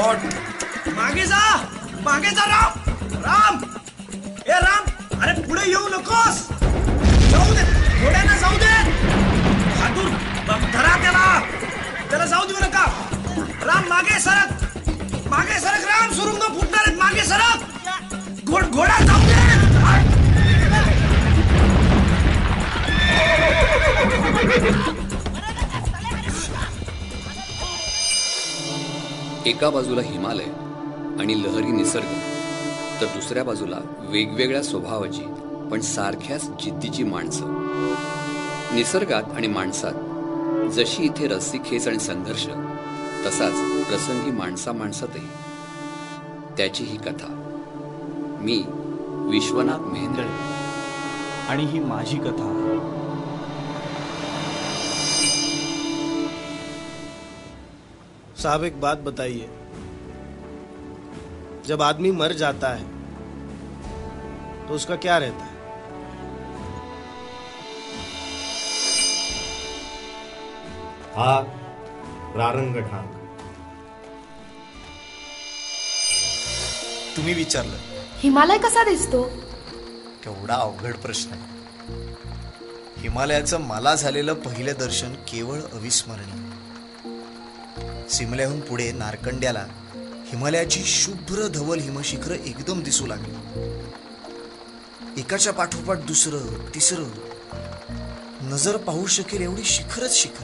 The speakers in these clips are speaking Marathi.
गॉड, मागे जा, मागे जा राम, राम, ए राम, अरे पुढे येऊ नकोस, जाऊ दे, घोड्यांना जाऊ दे, हातून धरा त्याला, त्याला जाऊ देऊ नका. राम मागे सरक, मागे सरक राम, सुरुंग फुटणार आहेत, मागे सरक, घोडा जाऊ दे. एका बाजूला हिमालय आणि लहरी निसर्ग, तर दुसऱ्या बाजूला वेगवेगळ्या स्वभावाची पण सारख्याच जिद्दीची माणसं. निसर्गात आणि माणसात जशी इथे रस्सीखेच आणि संघर्ष, तसाच प्रसंगी माणसातही. त्याची ही कथा. मी विश्वनाथ मेहेंदळे आणि ही माझी कथा. साहब एक बात बताइए, जब आदमी मर जाता है तो उसका क्या रहता है? हा रारंगढांग. तुम्ही विचारलं हिमालय कसा दिसतो? केवढा अवघड प्रश्न आहे. हिमालयाचं मला झालेलं पहिलं दर्शन केवळ अविस्मरणीय. सिमल्याहून पुढे नारकंड्याला हिमालयाची शुभ्र धवल हिमशिखर एकदम दिसू लागली. एकाच्या पाठोपाठ दुसरं तिसरं, नजर पाहू शकेल एवढी शिखरच शिखर.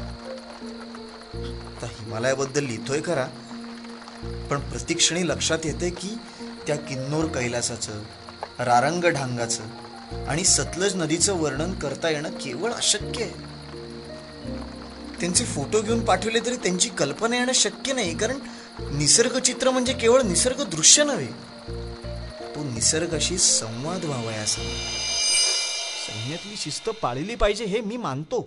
आता हिमालयाबद्दल लिहितोय खरा, पण प्रतिक्षणी लक्षात येते की त्या किन्नौर कैलासाचं, रारंगढांगाचं आणि सतलज नदीचं वर्णन करता येणं केवळ अशक्य आहे. त्यांचे फोटो घेऊन पाठवले तरी त्यांची कल्पना येणं शक्य नाही, कारण निसर्गचित्र म्हणजे केवळ निसर्ग दृश्य नव्हे, तो निसर्गाशी संवाद व्हावयास हवा. सैन्यातली शिस्त पाळली पाहिजे हे मी मानतो,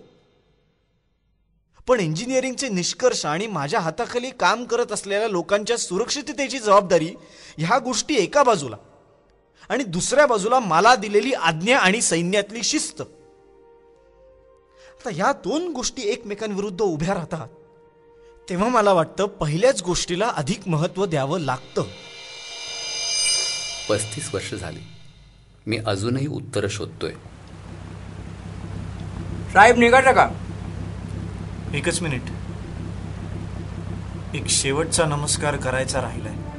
पण इंजिनिअरिंगचे निष्कर्ष आणि माझ्या हाताखाली काम करत असलेल्या लोकांच्या सुरक्षिततेची जबाबदारी ह्या गोष्टी एका बाजूला, आणि दुसऱ्या बाजूला मला दिलेली आज्ञा आणि सैन्यातली शिस्त. आता ह्या दोन गोष्टी एकमेकांविरुद्ध उभ्या राहतात, तेव्हा मला वाटतं पहिल्याच गोष्टीला अधिक महत्व द्यावं लागतं. 35 वर्ष झाली, मी अजूनही उत्तर शोधतोय. साहेब निघायचं का? एकच मिनिट, एक शेवटचा नमस्कार करायचा राहिलाय.